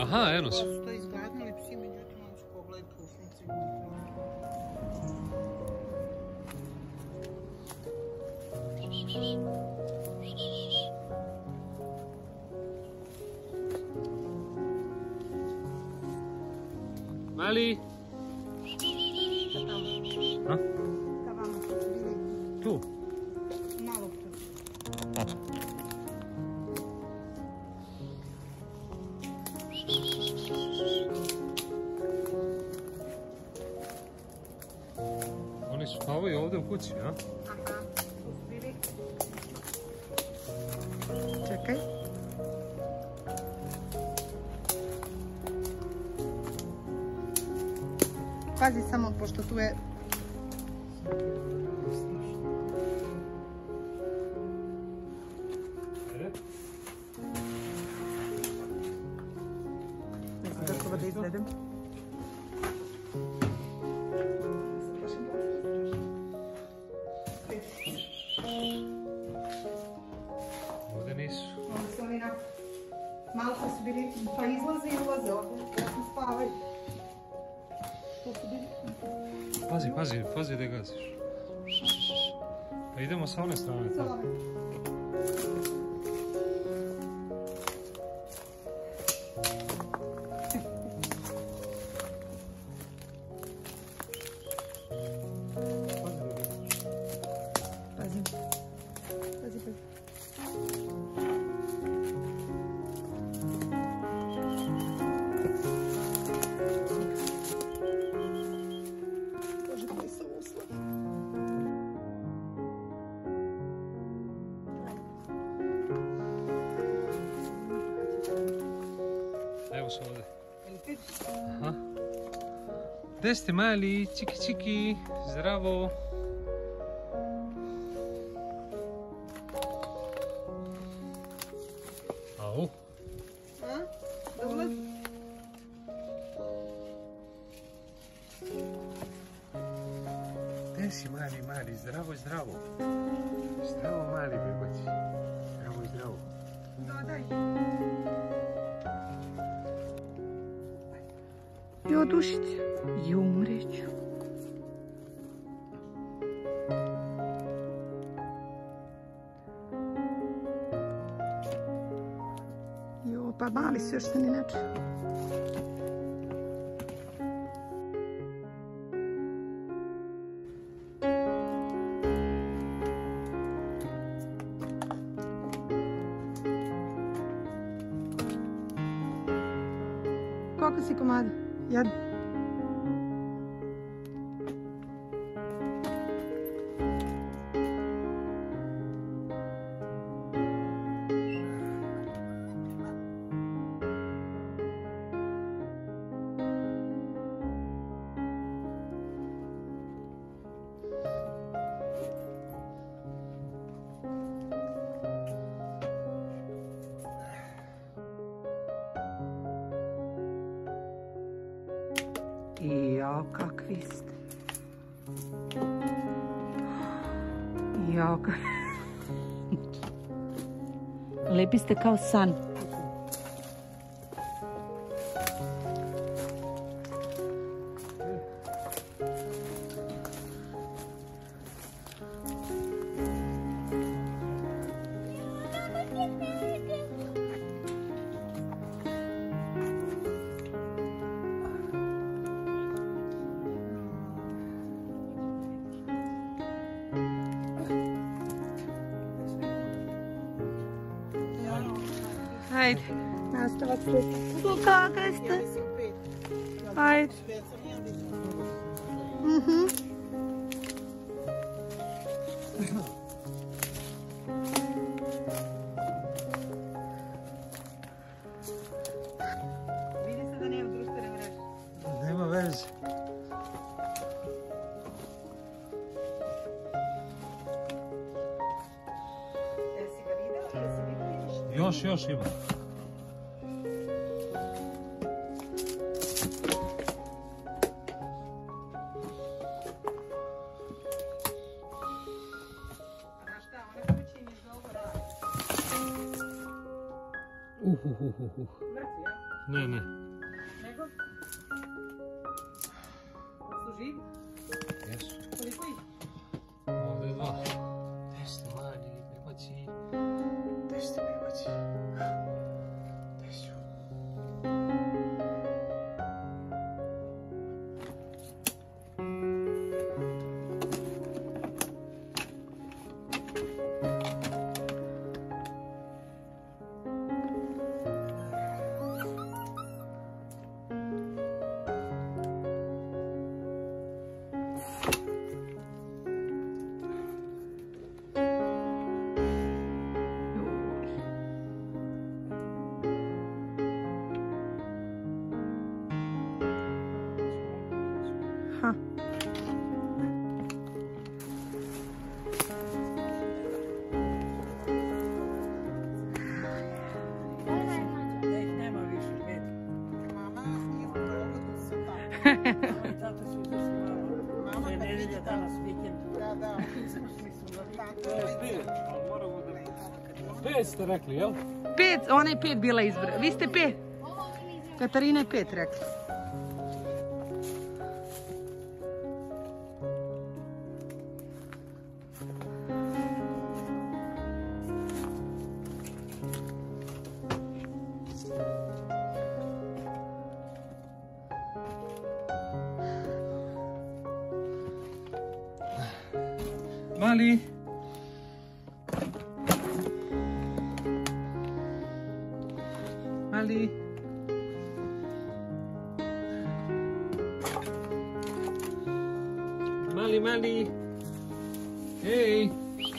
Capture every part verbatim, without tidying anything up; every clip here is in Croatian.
Aha, eno su. To je izgladnili psi, međutim oni su pogledali pušnici. Mali? Ha? Tavamo su bili Tu? malo tu. Oni su spavaju ovdje u kući, a? Aha, tu su bili. Čekaj. Pazi samo, pošto tu je... Ne znam kako da izvedem. Ovdje nisu. Oni su oni na... Malo su bili, pa izlaze i ulaze ovdje. Ja sam spavaju. Tu su bili. Pazi, pazi, pazi da gaziš. Pa idemo sa one strane tamo. Pazi. Pazi, pazi. Bože, koji su uslovi. Evo su ovdje. Aha. Gdje ste mali? Čiki, čiki. Zdravo. Au. A? Da ulazi? Gdje si mali, mali? Zdravo, zdravo. Zdravo, mali bebaci. Zdravo, zdravo. Dodaj. Jo, dušice. Jo, umreću. Jo, pa mali su još se ni način. Koliko si komada? Jedan. Jao, kakvi ste. Jao, kakvi. Lepi ste kao san. Hajde, nastavak slika. Kakva ste? Hajde. Mhm. Vidi se da nema društvene mreže. Nema veze. Jesi ga vidio? Jesi vidio ništa? Još, još ima. Znaš šta, ona kući im je za ovo radi. Uh, uh, uh, uh. Mrtvi, ja? Ne, ne. Nego? Su živi? Jesu. Koliko ih? Ovdje dva. Gdje ste mali, bebaci? Gdje ste bebaci? Gdje su? Ha. Da ih nema više, pet. Mama nije u provodu su tako. I tako su izašli malo. To je nedelja danas, vikend. Da, da, izašli su do tako. ali moramo da... Pet ste rekli, jel? Pet, ona je pet bila izbra. Vi ste pet. Katarina je pet rekla. Mali! Mali! Mali, mali! Hej!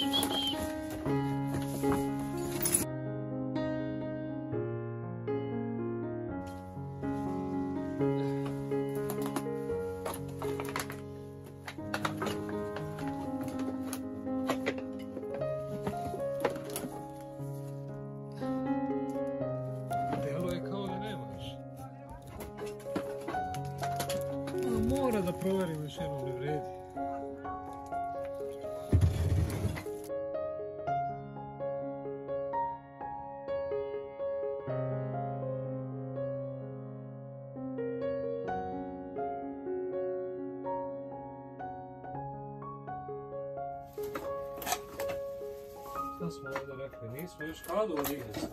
Deluje kao da nemaš. Ono mora da proverim još jednom, ne vredi. Šta smo ovdje rekli? Nismo još kadu od igrica.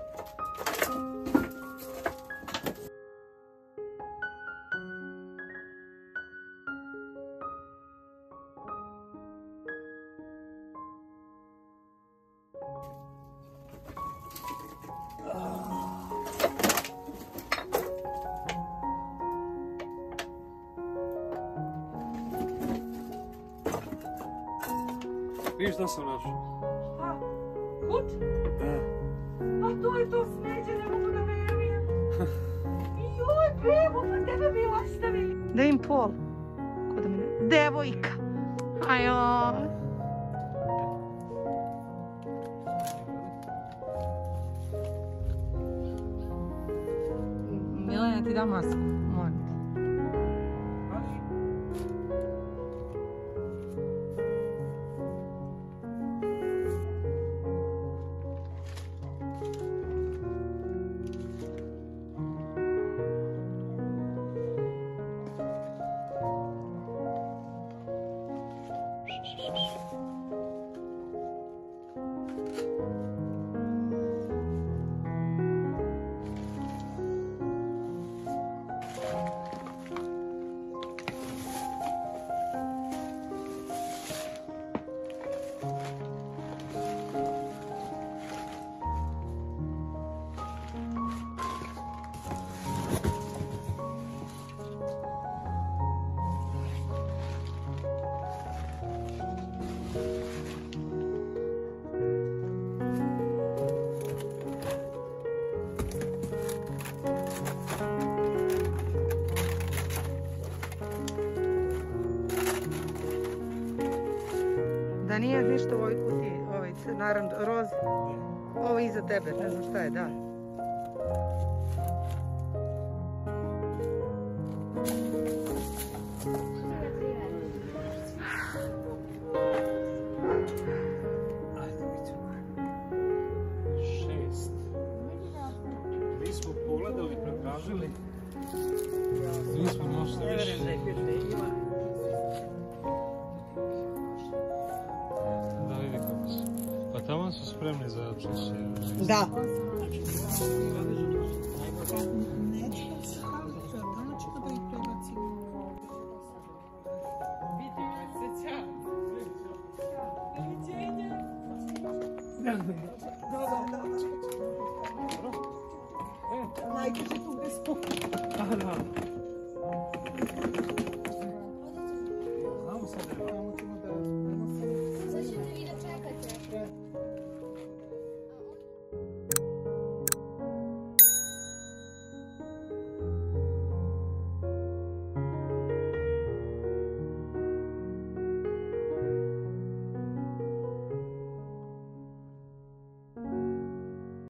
Vidiš da sam našao? Šta? Kut? Da. Pa to je to smeđe, ne mogu da verujem. Joj, bebo, pa tebe bi ostavili. Da im pol. Ko da mi ne... Devojka. Ajoj. Milena ti da masku, molim te. Da nije ništa u ovoj kutiji, ovaj naravno roz, ovo iza tebe, ne znam šta je, da. Ajde, vidimo. Šest. Mi smo pogledali pred Da. Najteže tu bez